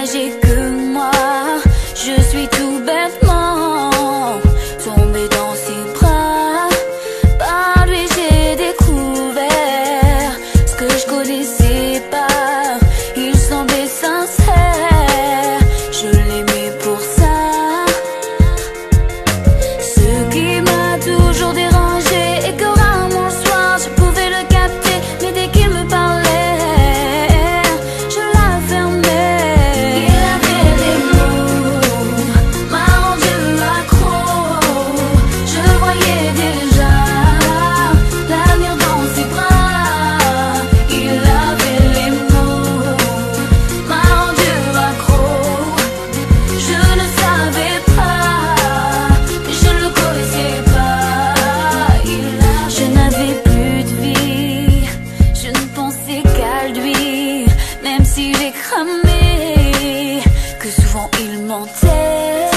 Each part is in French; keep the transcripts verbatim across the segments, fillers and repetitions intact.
âgé que moi. Je suis tout bêtement tombée dans ses bras. Par lui j'ai découvert ce que je connaissais pas. Il semblait sincère, je l'aimais pour ça. Ce qui m'a toujours dérangé et que rarement le soir je pouvais le capter, mais dès qu'il me parlait, je la fermais. Il avait des mots, m'a rendu accro. Je voyais déjà l'avenir dans ses bras. Il avait les mots, m'a rendu accro. Je ne savais pas, je ne le connaissais pas. Il a... Je n'avais plus de vie, je ne pensais qu'à lui. Même si j'ai cramé, que souvent il mentait.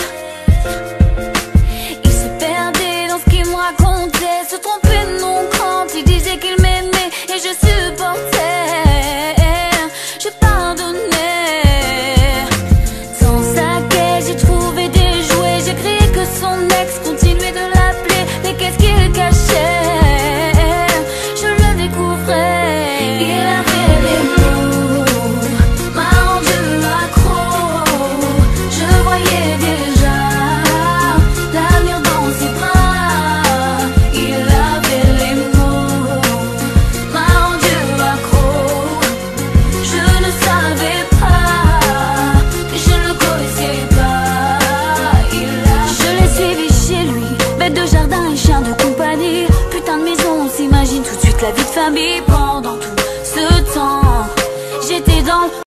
Il se perdait dans ce qu'il me racontait, se trompait de nom quand il disait qu'il m'aimait. Et je supportais, je pardonnais. Dans sa caisse j'ai trouvé des jouets, j'ai crié que son ex continuait de l'appeler. Mais qu'est-ce qu'il cachait? Je le découvrais. Il avait des mots, m'a rendu accro. Je voyais déjà l'avenir dans ses bras. Il avait les mots, m'a rendu accro. Je ne savais pas, je ne le connaissais pas. Il a... Je l'ai suivi chez lui, bête de jardin et chien de compagnie. Putain de maison, on s'imagine tout de suite la vie de famille. Pendant tout ce temps, j'étais dans le